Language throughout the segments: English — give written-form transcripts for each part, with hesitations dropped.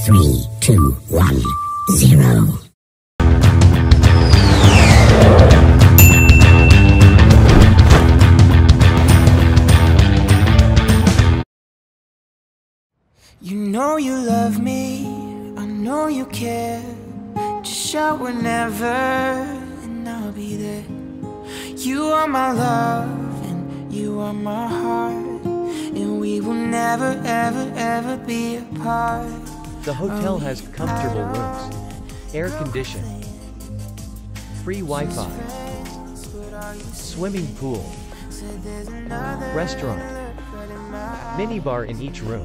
3, 2, 1, 0. You know you love me, I know you care. Just shout whenever and I'll be there. You are my love and you are my heart, and we will never ever ever be apart. The hotel has comfortable rooms, air conditioning, free Wi-Fi, swimming pool, restaurant, minibar in each room,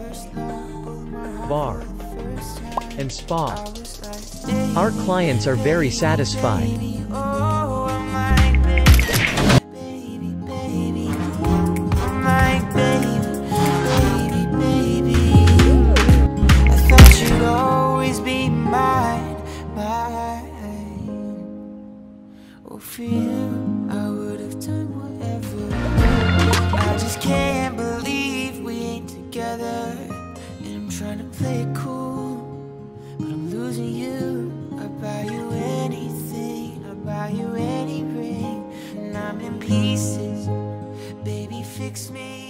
bar, and spa. Our clients are very satisfied. For you, I would have done whatever. I just can't believe we ain't together. And I'm trying to play it cool, but I'm losing you. I buy you anything, I buy you any ring, and I'm in pieces. Baby, fix me.